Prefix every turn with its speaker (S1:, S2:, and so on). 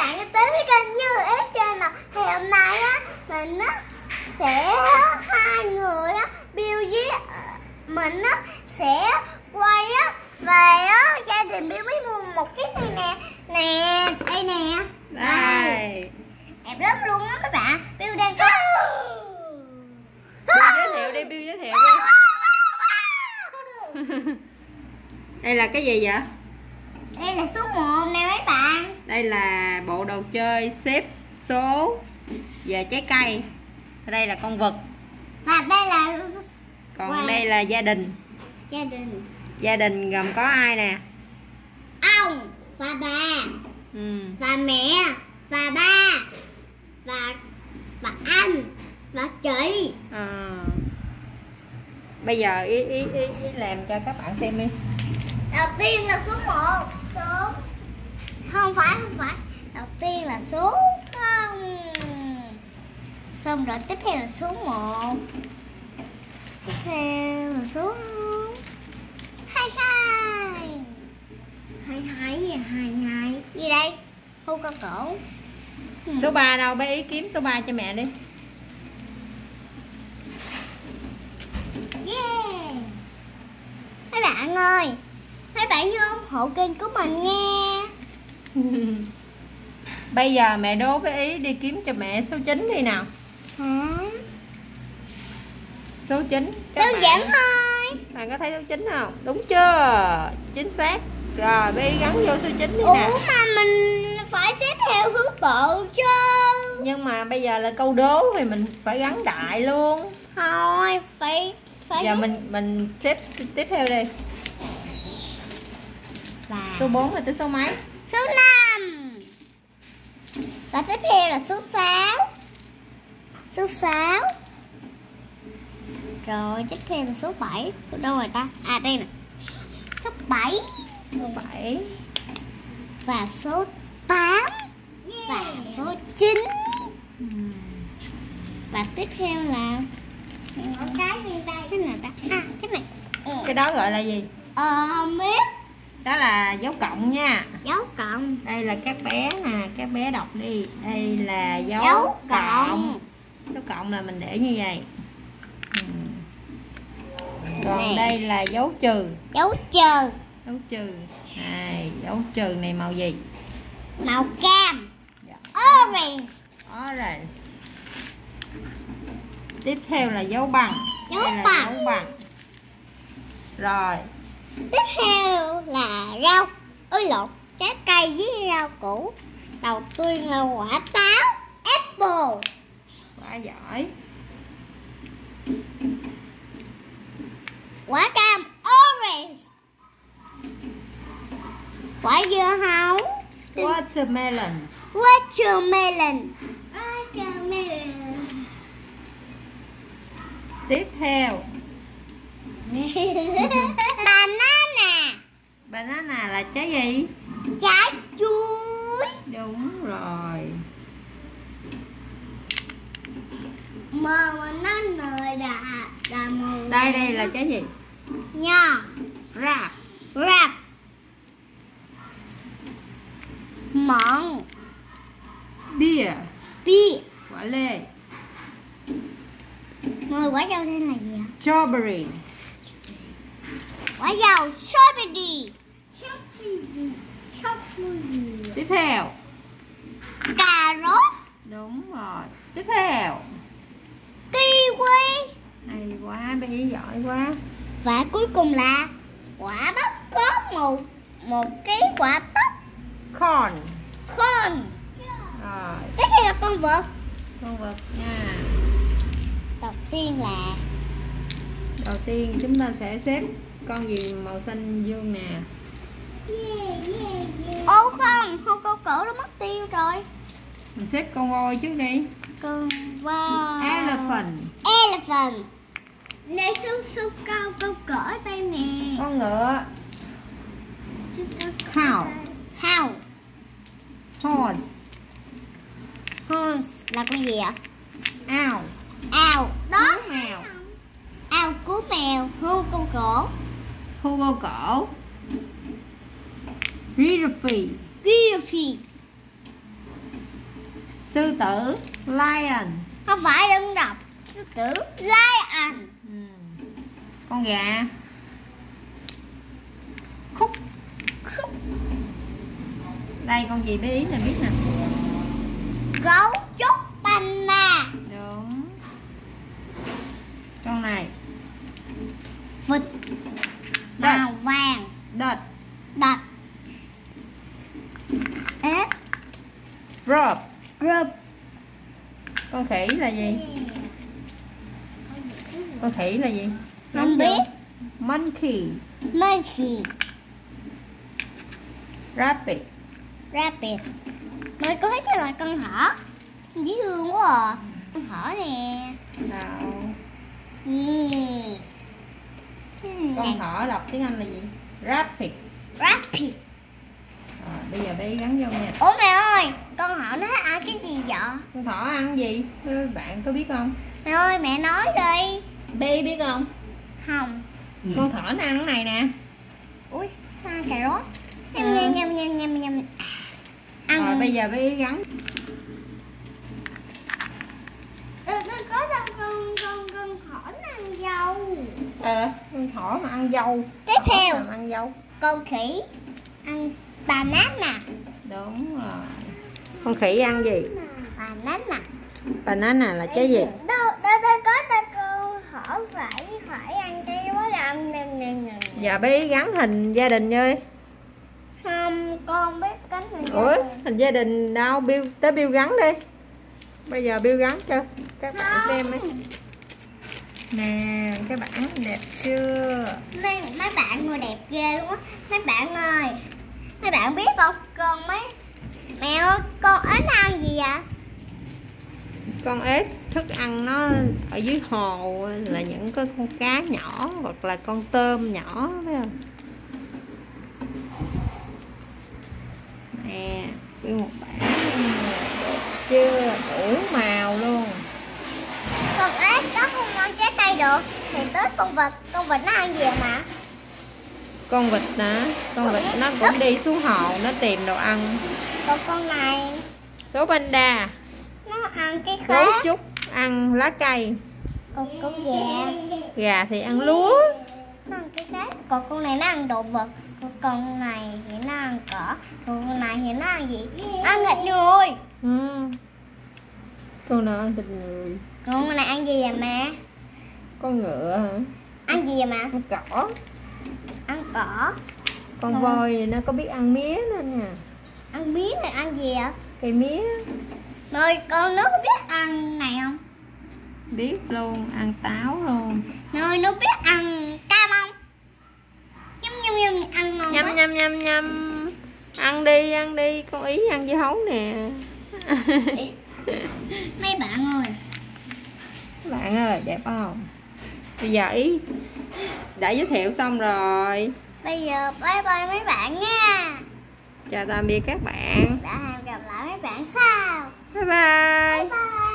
S1: bạn đã tới với kênh Như Ý Channel. Thì hôm nay á mình á sẽ hai người á Bill với mình á sẽ quay á về á gia đình Bill mới mua một cái này nè. Nè, đây nè.
S2: Đây.
S1: Đẹp lắm luôn á các bạn. Bill đang có
S2: Bill giới thiệu đi, Bill giới thiệu đi. Đây là cái gì vậy?
S1: Đây là số 1 nè mấy bạn.
S2: Đây là bộ đồ chơi xếp số về trái cây. Đây là con vật.
S1: Và đây là
S2: Còn đây là gia đình.
S1: Gia đình.
S2: Gia đình gồm có ai nè?
S1: Ông và bà. Và mẹ và ba và anh và chị.
S2: Bây giờ ý làm cho các bạn xem đi.
S1: Đầu tiên là số 1. Số không phải. Đầu tiên là số 0. Xong rồi tiếp theo là số 1. Tiếp theo là số 22. 22 gì? 22 gì đây? Không có cổ.
S2: Số 3 đâu? Bé Ý kiếm số 3 cho mẹ đi.
S1: Yeah. Mấy bạn ơi, mấy bạn nhớ ủng hộ kênh của mình nghe.
S2: Bây giờ mẹ đố với Ý đi kiếm cho mẹ số 9 đi nào.
S1: Hả?
S2: Số 9.
S1: Đơn giản thôi.
S2: Bạn có thấy số 9 không? Đúng chưa? Chính xác. Rồi bé Ý gắn vô số 9 đi nè.
S1: Ủa mà mình phải xếp theo thứ tự chứ.
S2: Nhưng mà bây giờ là câu đố thì mình phải gắn đại luôn.
S1: Thôi, phải
S2: giờ mình xếp tiếp theo đi. Số 4 là tới số mấy?
S1: Số 5. Và tiếp theo là số 6. Số 6. Rồi tiếp theo là số 7. Đâu rồi ta? À đây nè. Số 7.
S2: Số 7.
S1: Và số 8. Và số 9. Và tiếp theo là cái gì đây? Cái nào ta? À cái này.
S2: Cái đó gọi là gì?
S1: Không biết.
S2: Đó là dấu cộng nha.
S1: Dấu cộng.
S2: Đây là các bé nè, các bé đọc đi. Đây là
S1: dấu cộng.
S2: Dấu cộng là mình để như vậy. Còn nè, đây là dấu trừ.
S1: Dấu trừ.
S2: Dấu trừ. Này, dấu trừ này màu gì?
S1: Màu cam.
S2: Dạ.
S1: Orange.
S2: Orange. Tiếp theo là dấu bằng.
S1: Dấu
S2: đây là
S1: bằng.
S2: Dấu bằng. Rồi.
S1: Tiếp theo là rau. Ôi lộn, trái cây với rau củ. Đầu tiên là quả táo. Apple.
S2: Quá giỏi.
S1: Quả cam. Orange. Quả dưa hấu.
S2: Watermelon.
S1: Watermelon. Watermelon.
S2: Tiếp theo
S1: Banana.
S2: Banana là trái gì?
S1: Trái chuối.
S2: Đúng rồi.
S1: Mà nó nơi là màu.
S2: Đây là trái gì?
S1: Nho.
S2: Rap.
S1: Rap. Mận.
S2: Beer.
S1: Bia.
S2: Quả lê.
S1: Người quả dâu tên là gì ạ?
S2: Strawberry.
S1: Quả dâu. Strawberry.
S2: Tiếp theo
S1: Cà rốt.
S2: đúng rồi. Tiếp theo
S1: Kiwi.
S2: hay quá, bé Ý giỏi quá.
S1: Và cuối cùng là quả bắp có một cái quả bắp.
S2: Corn.
S1: Corn.
S2: Rồi,
S1: Tiếp theo là con vật.
S2: con vật nha.
S1: Đầu
S2: tiên chúng ta sẽ xếp con gì màu xanh dương nè.
S1: Ô không có cỡ nó mất tiêu rồi.
S2: Mình xếp con voi trước đi.
S1: Con voi. Elephant. Nè su câu cỡ tay nè.
S2: Con ngựa. Cow. Horse.
S1: Horse là con gì ạ?
S2: Owl.
S1: Owl. Đó.
S2: Mèo.
S1: Owl cứu mèo. Hươu câu cổ.
S2: Hươu vô cổ. Giraffe.
S1: Giraffe.
S2: Sư tử lion.
S1: Không phải, đừng đọc. Sư tử lion.
S2: Con gà khúc. Đây con gì bé Ý là biết nè.
S1: Gấu trúc panda.
S2: Đúng. Con này
S1: Vịt màu vàng.
S2: đợt.
S1: Đạch. Ếch.
S2: Rob.
S1: Rụp.
S2: Con khỉ là gì? Con khỉ là gì?
S1: Không biết.
S2: Monkey.
S1: Monkey.
S2: Rabbit.
S1: Rabbit. Mới có hết là con thỏ. Dễ thương quá à. Con thỏ nè.
S2: Nào.
S1: Yeah.
S2: Con thỏ đọc tiếng Anh là gì? Rabbit.
S1: Rabbit.
S2: Bây giờ bé gắn vô nha.
S1: Ủa mẹ ơi, con thỏ nó ăn cái gì vậy?
S2: Con thỏ ăn gì? Bạn có biết không?
S1: Mẹ ơi, mẹ nói đi.
S2: Bé biết không?
S1: Không.
S2: Con thỏ nó ăn cái này nè.
S1: Ui, ăn cà rốt. Nhâm. Ăn.
S2: Rồi bây giờ bé gắn.
S1: Có con thỏ nó ăn dâu.
S2: Con thỏ mà ăn dâu.
S1: Tiếp theo.
S2: Thỏ mà ăn dâu.
S1: Con khỉ ăn banana.
S2: Đúng rồi. Con khỉ ăn gì?
S1: Banana.
S2: Banana là trái gì?
S1: Đâu có con thỏ phải ăn cái quá làm nè.
S2: Giờ bé gắn hình gia đình ơi.
S1: Không, con biết cánh hình.
S2: Ủa, hình gia đình đâu? Tới Bill gắn đi. Bây giờ Bill gắn cho các bạn xem ấy. Nè, cái bảng đẹp chưa?
S1: Mấy bạn ngồi đẹp ghê luôn á. Mấy bạn ơi, mấy bạn biết không? Mẹ ơi, con ếch ăn gì vậy?
S2: Con ếch thức ăn nó ở dưới hồ là những cái con cá nhỏ hoặc là con tôm nhỏ, phải không? Nè, nguyên một bảng đẹp chưa? Đủ màu luôn.
S1: Con ếch đó không ăn trái cây được thì tới con vịt nó ăn gì mà?
S2: Con vịt hả? Con vịt nó cũng đi xuống hồ nó tìm đồ ăn.
S1: Còn con này
S2: Gấu panda.
S1: nó ăn cái
S2: Gấu
S1: khác.
S2: trúc ăn lá cây.
S1: Còn con gà
S2: Gà thì ăn lúa.
S1: nó ăn cái khác. Còn con này nó ăn đồ vật. Còn con này thì nó ăn cỏ. Còn con này thì nó ăn gì? Ăn thịt người.
S2: Con nào ăn thịt người?
S1: Còn con này ăn gì vậy mẹ?
S2: Con ngựa hả?
S1: Ăn gì vậy mẹ?
S2: Ăn cỏ.
S1: Ăn cỏ.
S2: Con voi này nó có biết ăn mía nữa nè.
S1: Ăn mía này ăn gì vậy?
S2: Cây mía.
S1: Rồi con nó có biết ăn này không?
S2: Biết luôn, ăn táo luôn.
S1: Rồi nó biết ăn cam không? Nhâm ăn ngon
S2: Nhâm
S1: quá.
S2: nhâm. Ăn đi, con Ý ăn dưa hấu nè.
S1: Mấy bạn ơi.
S2: Các bạn ơi, đẹp không? Bây giờ Ý đã giới thiệu xong rồi.
S1: Bây giờ bye bye mấy bạn nha.
S2: Chào tạm biệt các bạn.
S1: Đã hẹn gặp lại mấy bạn sau.
S2: Bye bye.
S1: Bye.